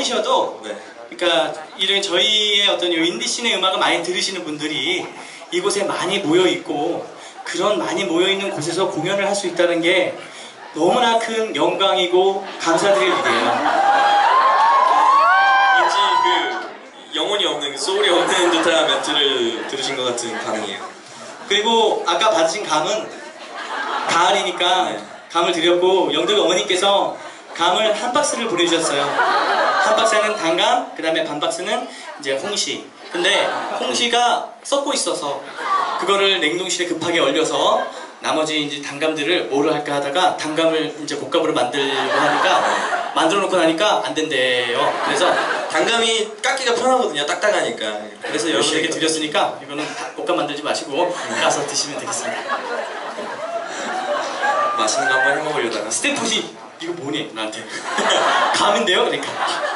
아니셔도 네. 그러니까 이런 저희의 어떤 인디씬의 음악을 많이 들으시는 분들이 이곳에 많이 모여 있고 그런 많이 모여 있는 곳에서 공연을 할 수 있다는 게 너무나 큰 영광이고 감사드릴 일이에요. 왠지 그 영혼이 없는 소울이 없는 듯한 멘트를 들으신 것 같은 반응이에요. 그리고 아까 받으신 감은 가을이니까 네. 감을 드렸고 영덕 어머니께서 감을 한 박스를 보내주셨어요. 한 박스는 단감, 그 다음에 반 박스는 이제 홍시. 근데 홍시가 썩고 있어서 그거를 냉동실에 급하게 얼려서 나머지 이제 단감들을 뭐로 할까 하다가 단감을 이제 곶감으로 만들고 하니까 만들어 놓고 나니까 안 된대요. 그래서 단감이 깎기가 편하거든요. 딱딱하니까. 그래서 여러분에게 드렸으니까 이거는 곶감 만들지 마시고 가서 드시면 되겠습니다. 맛있는 거 한번 해먹으려다가 스태프지 이거 뭐니 나한테 감인데요 그러니까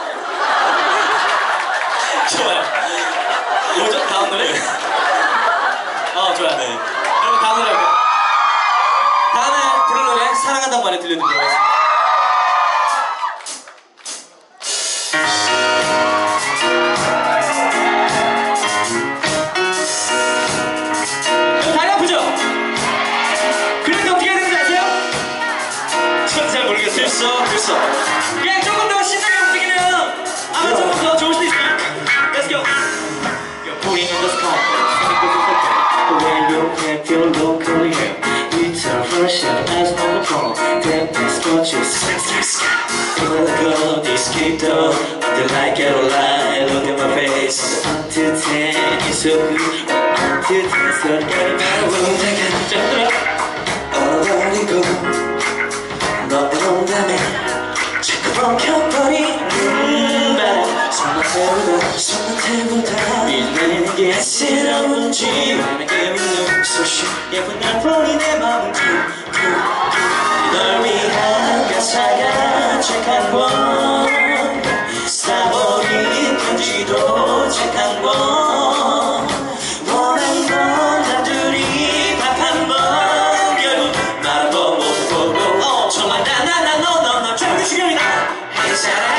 좋아요. 뭐죠 다음 노래? 좋아요. 네. 여러분 다음 노래 할게요. 다음에 부를 노래 사랑한다는 말에 들려드리도록 하겠습니다. 다리 아프죠? 그런데 어떻게 해야 되는지 아세요? 저는 잘 모르겠어요. 됐어. 그냥 조금 더 신나게 움직이면 아마 조금 더 좋을 수도 있어요. Let's go. You're putting in the sky. The way you can feel locally here. It's a version as overcome. That is what you say. When I go, this keep though. Until I get a lie. Look at my face. Until 10 is so good. Until 10's gonna get my room. 어버리고 너 온다며 자꾸 엉켜버린 바람 손맛에보다 빛나는 게 안쓰러운지 내게 웃는 소식 예쁜 날 보니 내 마음은 널 위한 가사가 착한 건 쌓아버린 편지도 착한 건 원한 건 단둘이 밥 한 번 결국 말 한 번 못 보고 정말 나 너 정말 시간이다.